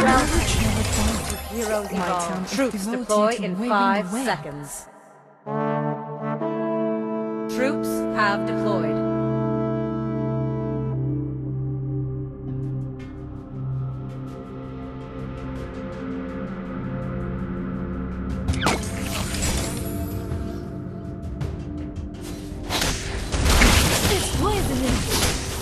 Heroes My town evolve. is Troops devoted deploy to in waving 5 the way. seconds. Troops have deployed. It's poisonous!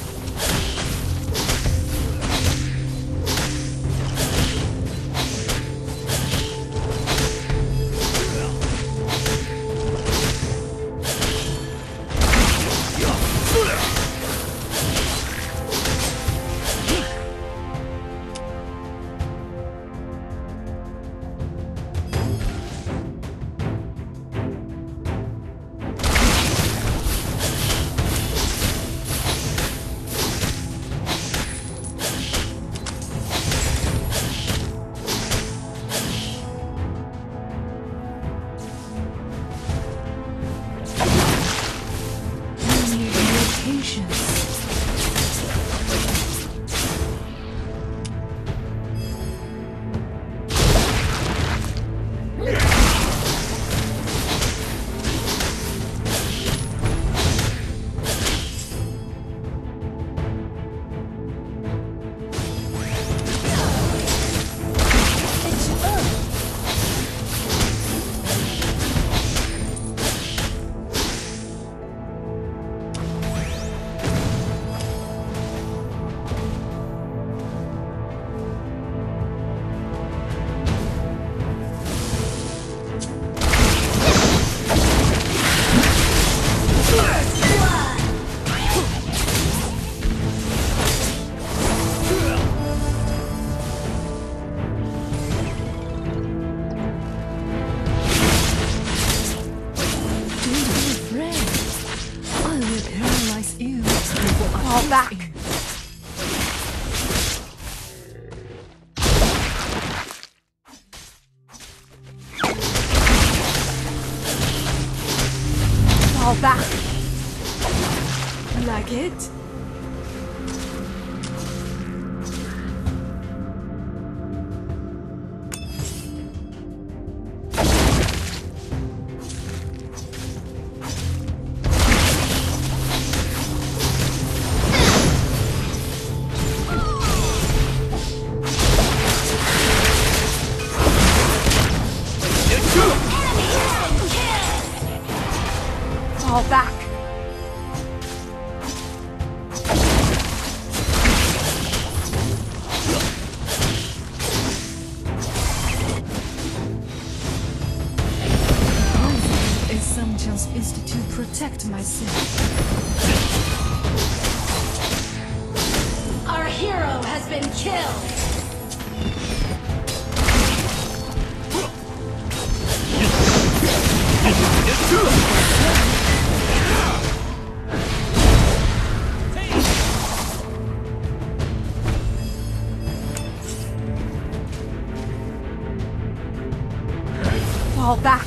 Fall back! Fall back! Like it? Fall back! Is some chance is to protect myself. Our hero has been killed! Fall back!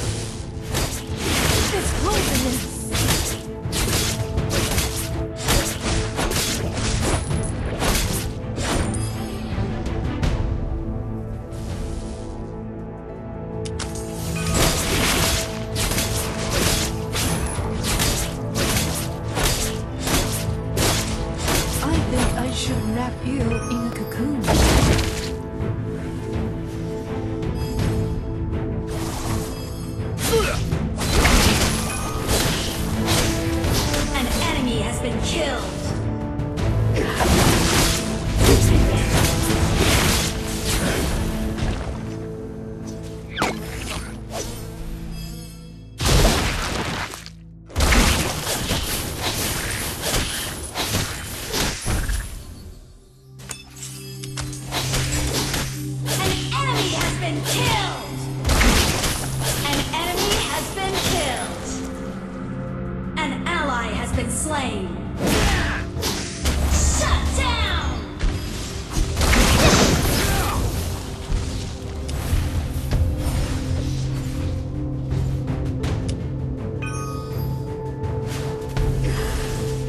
It's poisonous! I think I should wrap you in a cocoon. An enemy has been killed! An enemy has been killed! An enemy has been killed! An ally has been slain! Shut down!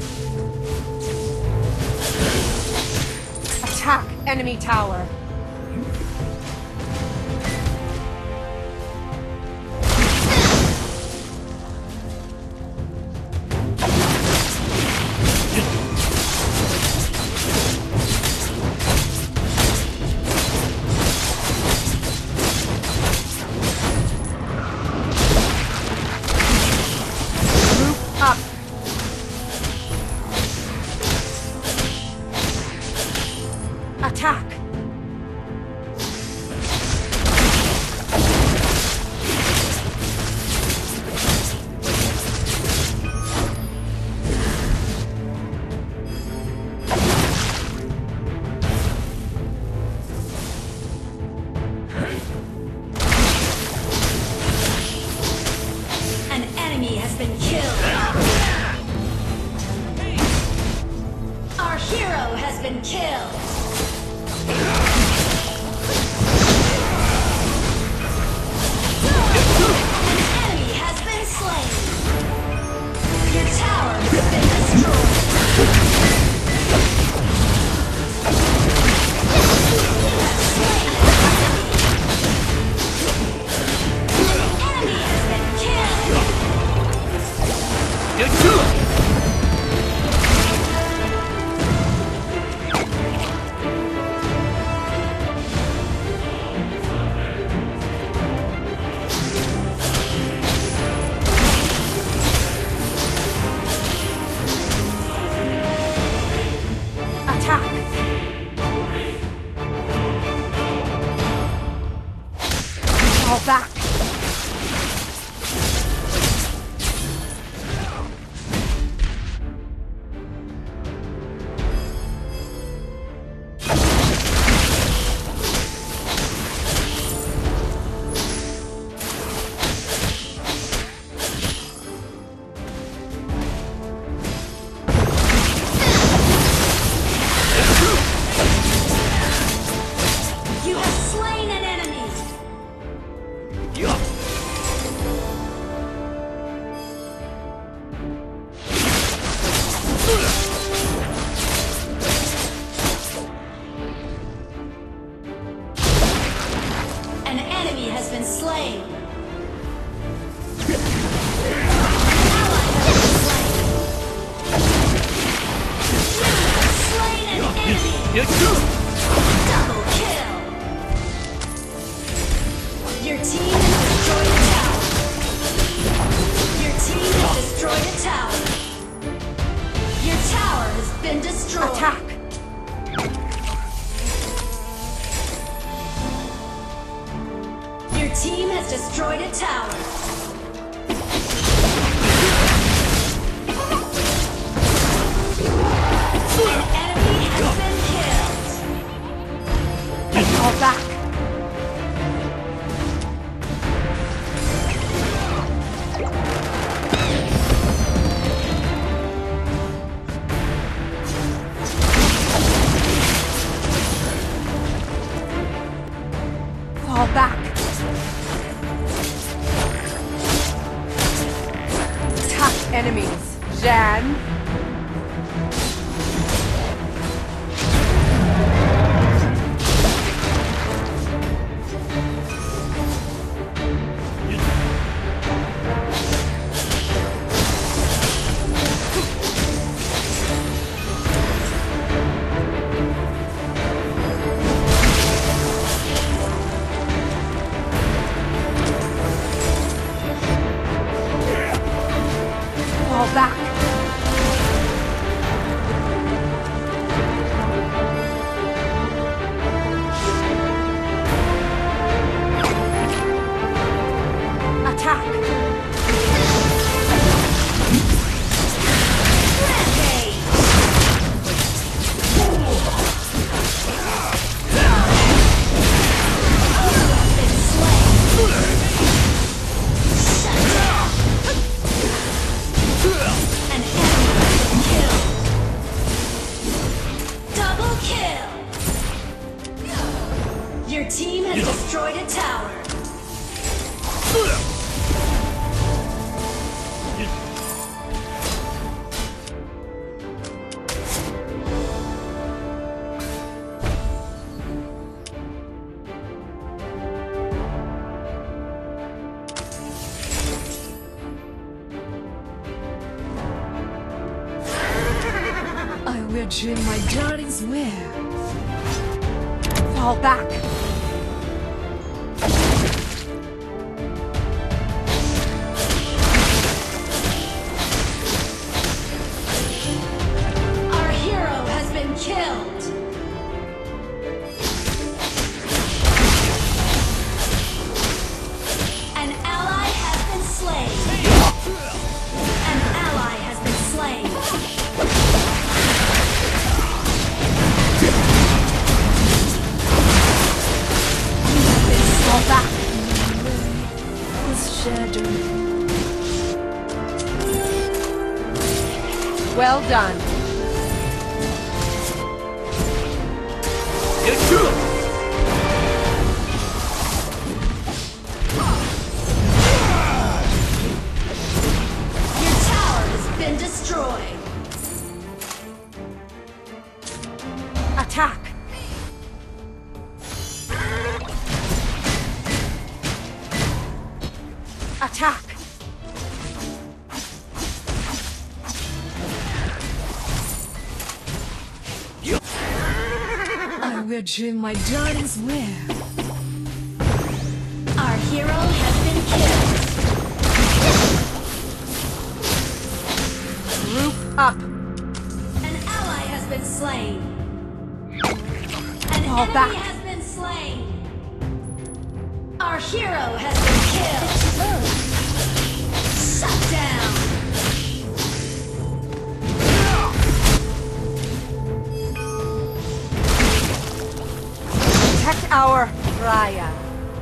Attack enemy tower! been killed. An enemy has been slain. Your tower has been destroyed. You have slain an enemy. An enemy has been killed. Attack! Fall back! You have slain an enemy. An enemy has been slain. An ally has been slain. You have slain an enemy. Double kill. Your team has destroyed a tower. Your team has destroyed a tower. Your tower has been destroyed. Attack! Your team has destroyed a tower. An enemy has been killed. Fall back! Fall back! Attack enemies! Jan! Fall back! Attack! Rampage. Been slain. Shut down. An enemy has been killed. Double kill. Your team has destroyed a tower. I will dream my darling's wear. Fall back! Our hero has been killed. An ally has been slain. An ally has been slain. Fall back! His shadow. Well done! Your tower has been destroyed. Attack! Attack! I will trim my darling's wear. Our hero has been killed. Group up! An ally has been slain. An Fall enemy back. has been slain. Our hero has been killed. Shut down. Protect our Raya.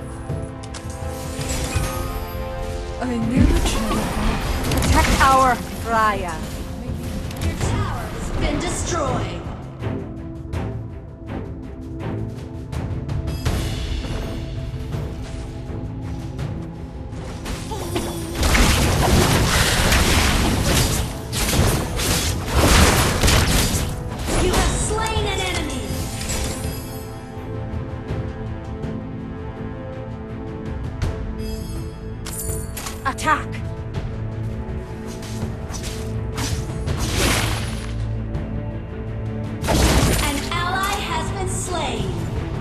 I never try to fight. Protect our Raya. Your tower has been destroyed. You have slain an enemy. Attack! An ally has been slain.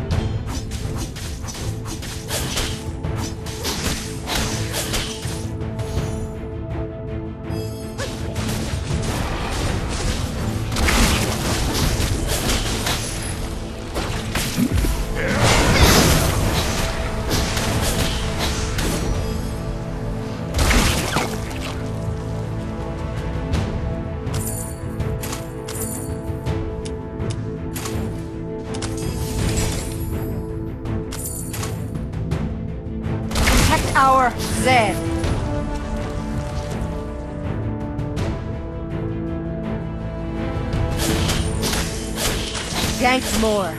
Protect our Zed. Gank more.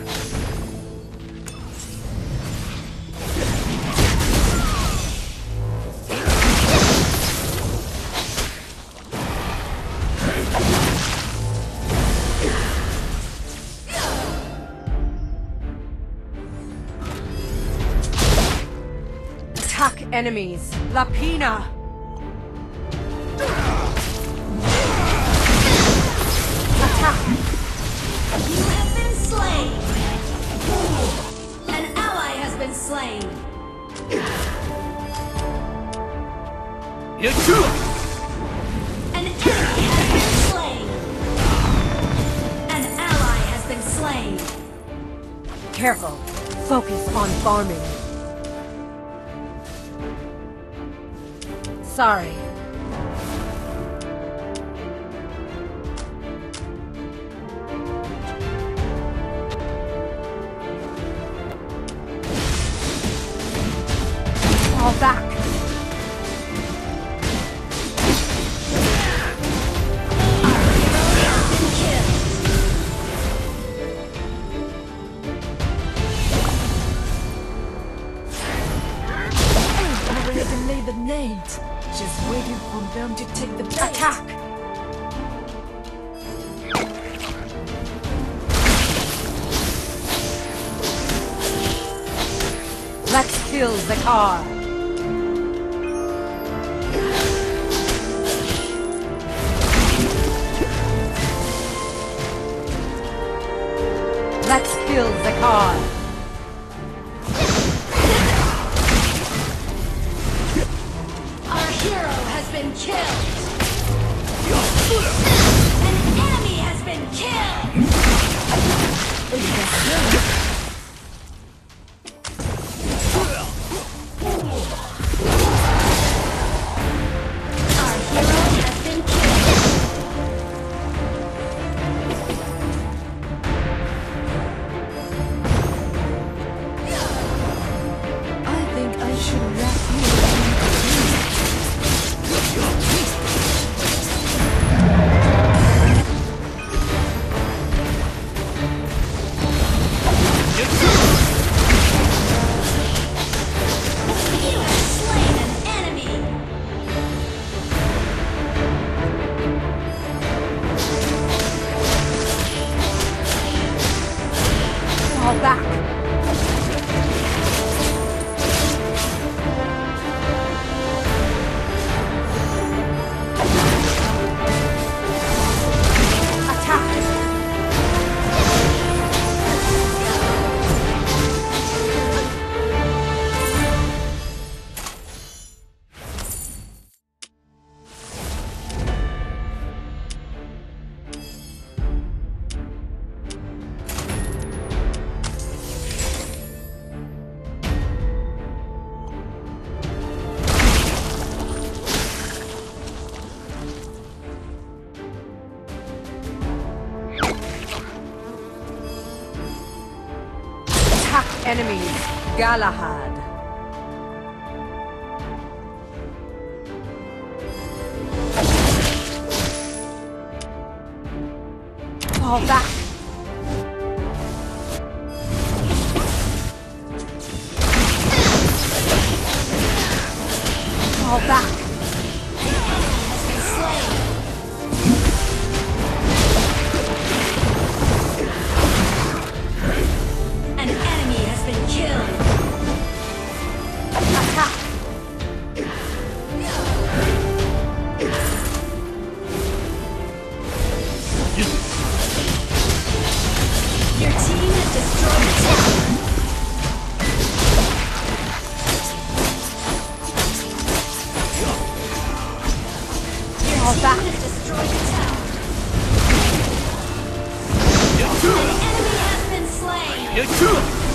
Attack enemies. Lapina. Attack. You have been slain. An ally has been slain. An enemy has been slain. An ally has been slain. Careful. Focus on farming. Sorry. Fall back. Our hero has been killed. I already laid the nades. Just waiting for them to take the bait. Attack. Let's kill Zakar. Let's kill Zakar. Our hero has been killed. An enemy has been killed. Our hero has been killed. I think I should wrap you in enemies, Galahad. Fall back. Fall back. An enemy has been killed. Attack. Your team has destroyed a tower. Fall Team back. has destroyed a tower. An enemy has been slain.